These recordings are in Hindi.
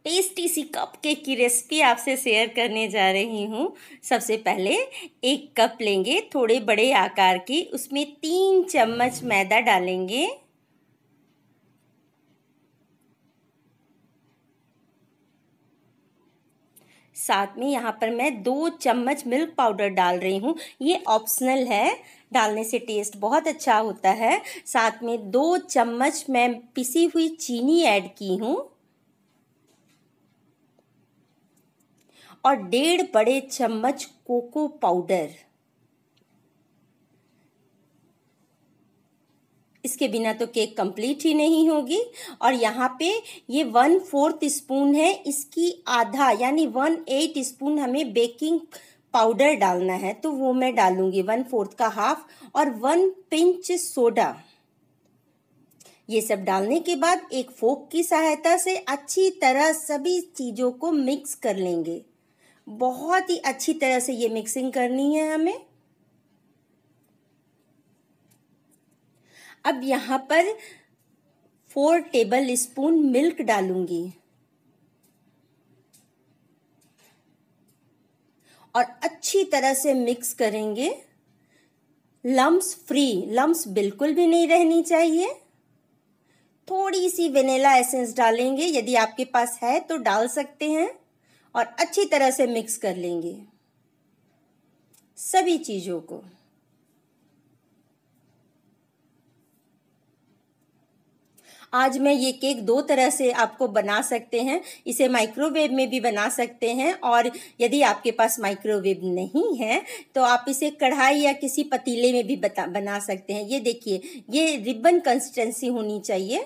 टेस्टी सी कप केक की रेसिपी आपसे शेयर करने जा रही हूँ। सबसे पहले एक कप लेंगे थोड़े बड़े आकार की, उसमें 3 चम्मच मैदा डालेंगे। साथ में यहाँ पर मैं 2 चम्मच मिल्क पाउडर डाल रही हूँ। ये ऑप्शनल है, डालने से टेस्ट बहुत अच्छा होता है। साथ में 2 चम्मच मैं पिसी हुई चीनी ऐड की हूँ और 1.5 बड़े चम्मच कोको पाउडर। इसके बिना तो केक कंप्लीट ही नहीं होगी। और यहाँ पे ये 1/4 स्पून है, इसकी आधा यानी 1/8 स्पून हमें बेकिंग पाउडर डालना है, तो वो मैं डालूंगी 1/4 का हाफ। और 1 पिंच सोडा। ये सब डालने के बाद एक फोक की सहायता से अच्छी तरह सभी चीज़ों को मिक्स कर लेंगे। बहुत ही अच्छी तरह से ये मिक्सिंग करनी है हमें। अब यहाँ पर 4 टेबल स्पून मिल्क डालूंगी और अच्छी तरह से मिक्स करेंगे। लम्स फ्री, लम्स बिल्कुल भी नहीं रहनी चाहिए। थोड़ी सी वेनिला एसेंस डालेंगे, यदि आपके पास है तो डाल सकते हैं। और अच्छी तरह से मिक्स कर लेंगे सभी चीज़ों को। आज मैं ये केक 2 तरह से आपको बना सकते हैं। इसे माइक्रोवेव में भी बना सकते हैं, और यदि आपके पास माइक्रोवेव नहीं है तो आप इसे कढ़ाई या किसी पतीले में भी बना सकते हैं। ये देखिए, ये रिबन कंसिस्टेंसी होनी चाहिए।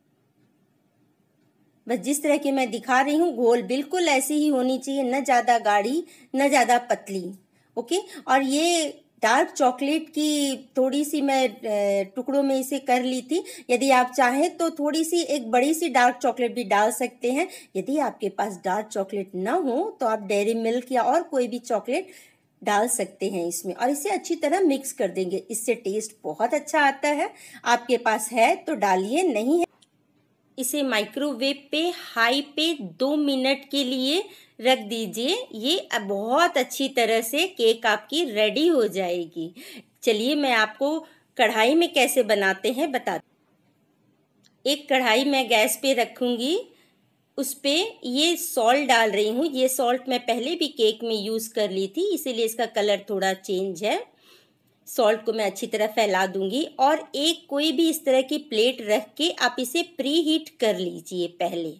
बस जिस तरह की मैं दिखा रही हूँ, घोल बिल्कुल ऐसी ही होनी चाहिए, न ज़्यादा गाढ़ी न ज़्यादा पतली। ओके। और ये डार्क चॉकलेट की थोड़ी सी मैं टुकड़ों में इसे कर ली थी। यदि आप चाहें तो थोड़ी सी एक बड़ी सी डार्क चॉकलेट भी डाल सकते हैं। यदि आपके पास डार्क चॉकलेट ना हो तो आप डेयरी मिल्क या और कोई भी चॉकलेट डाल सकते हैं इसमें, और इसे अच्छी तरह मिक्स कर देंगे। इससे टेस्ट बहुत अच्छा आता है। आपके पास है तो डालिए, नहीं है इसे माइक्रोवेव पे हाई पे 2 मिनट के लिए रख दीजिए। ये बहुत अच्छी तरह से केक आपकी रेडी हो जाएगी। चलिए मैं आपको कढ़ाई में कैसे बनाते हैं बताती। एक कढ़ाई मैं गैस पे रखूँगी, उस पे ये सॉल्ट डाल रही हूँ। ये सॉल्ट मैं पहले भी केक में यूज़ कर ली थी, इसीलिए इसका कलर थोड़ा चेंज है। सॉल्ट को मैं अच्छी तरह फैला दूंगी और एक कोई भी इस तरह की प्लेट रख के आप इसे प्री हीट कर लीजिए पहले।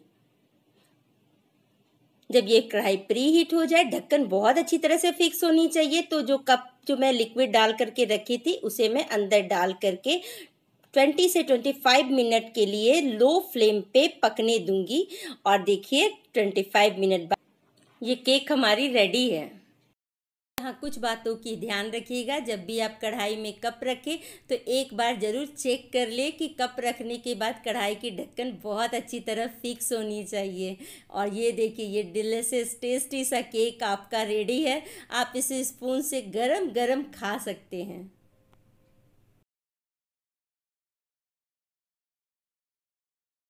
जब ये कढ़ाई प्री हीट हो जाए, ढक्कन बहुत अच्छी तरह से फिक्स होनी चाहिए। तो जो मैं लिक्विड डाल करके रखी थी उसे मैं अंदर डाल करके 20 से 25 मिनट के लिए लो फ्लेम पे पकने दूंगी। और देखिए 25 मिनट बाद ये केक हमारी रेडी है। हाँ, कुछ बातों की ध्यान रखिएगा। जब भी आप कढ़ाई में कप रखें तो एक बार ज़रूर चेक कर ले कि कप रखने के बाद कढ़ाई की ढक्कन बहुत अच्छी तरह फिक्स होनी चाहिए। और ये देखिए, ये डिलीशियस टेस्टी सा केक आपका रेडी है। आप इसे स्पून से गरम गरम खा सकते हैं।